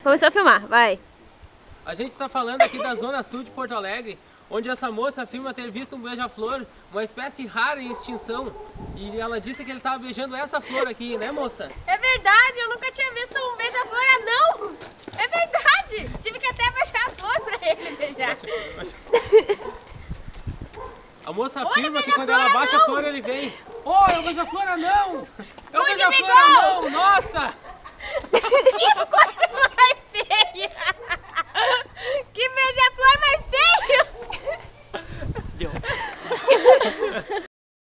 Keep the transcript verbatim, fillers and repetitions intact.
Começou a filmar, vai. A gente está falando aqui da Zona Sul de Porto Alegre, onde essa moça afirma ter visto um beija-flor, uma espécie rara em extinção. E ela disse que ele estava beijando essa flor aqui, né, moça? É verdade, eu nunca tinha visto um beija-flor anão. É verdade, tive que até baixar a flor pra ele beijar. A moça Olha, afirma que beija-flor quando ela baixa a anão! flor, ele vem. Oh, é o beija-flor anão! É o Good beija-flor Miguel! anão! Nossa! Ih, ficou